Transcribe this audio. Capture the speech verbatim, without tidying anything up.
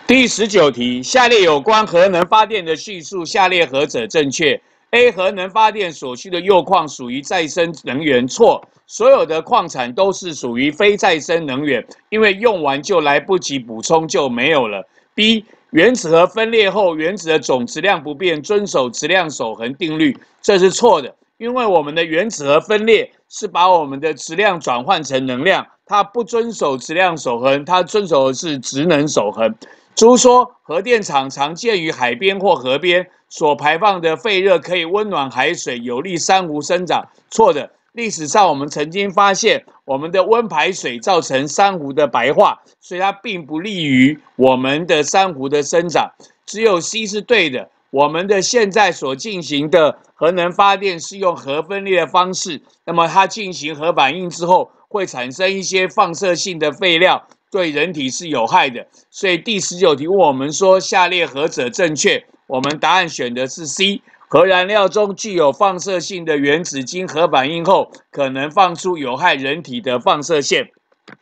第十九题，下列有关核能发电的叙述，下列何者正确 ？A. 核能发电所需的铀矿属于再生能源，错。所有的矿产都是属于非再生能源，因为用完就来不及补充就没有了。B. 原子核分裂后，原子的总质量不变，遵守质量守恒定律，这是错的。因为我们的原子核分裂是把我们的质量转换成能量，它不遵守质量守恒，它遵守的是质能守恒。猪说，核电厂常见于海边或河边，所排放的废热可以温暖海水，有利珊瑚生长。错的，历史上我们曾经发现，我们的温排水造成珊瑚的白化，所以它并不利于我们的珊瑚的生长。只有 C 是对的。我们的现在所进行的核能发电是用核分裂的方式，那么它进行核反应之后，会产生一些放射性的废料，对人体是有害的。所以第十九题问我们说，下列何者正确？我们答案选的是 C。核燃料中具有放射性的原子经核反应后，可能放出有害人体的放射线。